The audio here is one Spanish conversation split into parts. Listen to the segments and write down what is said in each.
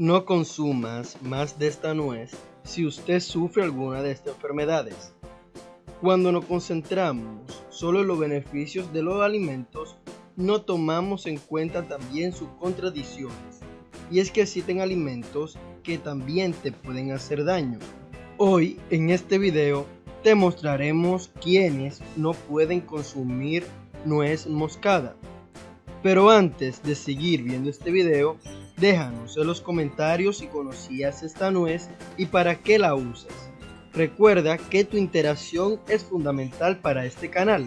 No consumas más de esta nuez si usted sufre alguna de estas enfermedades. Cuando nos concentramos solo en los beneficios de los alimentos, no tomamos en cuenta también sus contradicciones. Y es que existen alimentos que también te pueden hacer daño. Hoy en este video te mostraremos quiénes no pueden consumir nuez moscada. Pero antes de seguir viendo este video, déjanos en los comentarios si conocías esta nuez y para qué la usas. Recuerda que tu interacción es fundamental para este canal.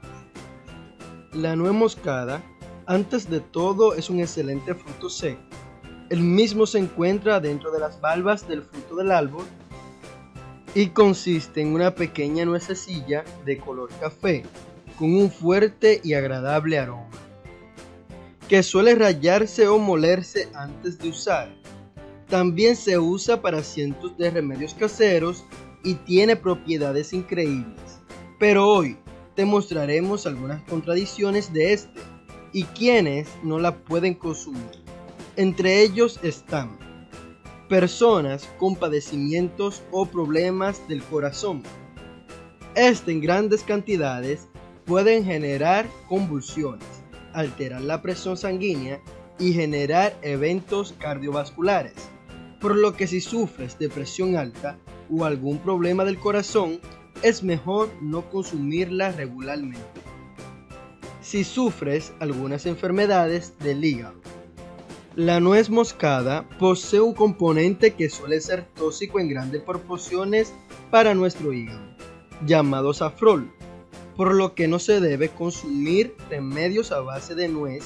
La nuez moscada, antes de todo, es un excelente fruto seco. El mismo se encuentra dentro de las valvas del fruto del árbol y consiste en una pequeña nuececilla de color café con un fuerte y agradable aroma, que suele rallarse o molerse antes de usar. También se usa para cientos de remedios caseros y tiene propiedades increíbles. Pero hoy te mostraremos algunas contradicciones de este y quienes no la pueden consumir. Entre ellos están personas con padecimientos o problemas del corazón. En grandes cantidades pueden generar convulsiones, alterar la presión sanguínea y generar eventos cardiovasculares, por lo que si sufres de presión alta o algún problema del corazón, es mejor no consumirla regularmente. Si sufres algunas enfermedades del hígado, la nuez moscada posee un componente que suele ser tóxico en grandes proporciones para nuestro hígado, llamado safrol, por lo que no se debe consumir remedios a base de nuez.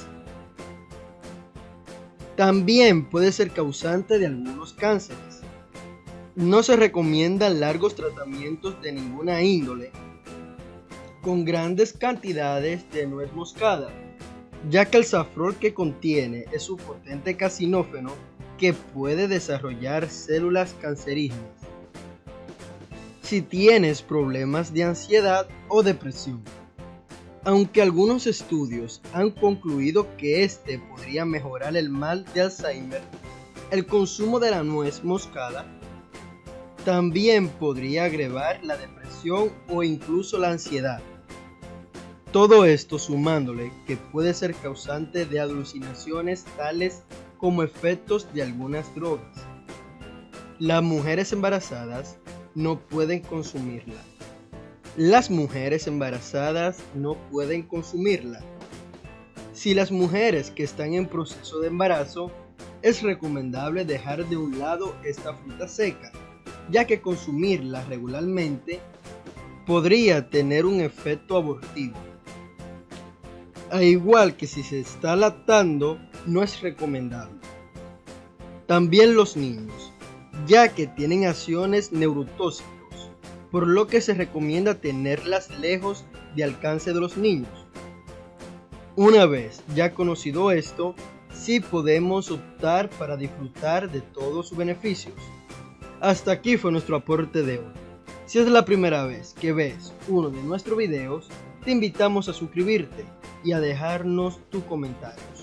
También puede ser causante de algunos cánceres. No se recomiendan largos tratamientos de ninguna índole con grandes cantidades de nuez moscada, ya que el safrol que contiene es un potente carcinógeno que puede desarrollar células cancerígenas. Si tienes problemas de ansiedad o depresión. Aunque algunos estudios han concluido que este podría mejorar el mal de Alzheimer, el consumo de la nuez moscada también podría agravar la depresión o incluso la ansiedad. Todo esto sumándole que puede ser causante de alucinaciones tales como efectos de algunas drogas. Las mujeres embarazadas no pueden consumirla. Las mujeres embarazadas no pueden consumirla. Si las mujeres que están en proceso de embarazo, es recomendable dejar de un lado esta fruta seca, ya que consumirla regularmente podría tener un efecto abortivo. Al igual que si se está lactando, no es recomendable. También los niños, ya que tienen acciones neurotóxicas, por lo que se recomienda tenerlas lejos de alcance de los niños. Una vez ya conocido esto, sí podemos optar para disfrutar de todos sus beneficios. Hasta aquí fue nuestro aporte de hoy. Si es la primera vez que ves uno de nuestros videos, te invitamos a suscribirte y a dejarnos tu comentario.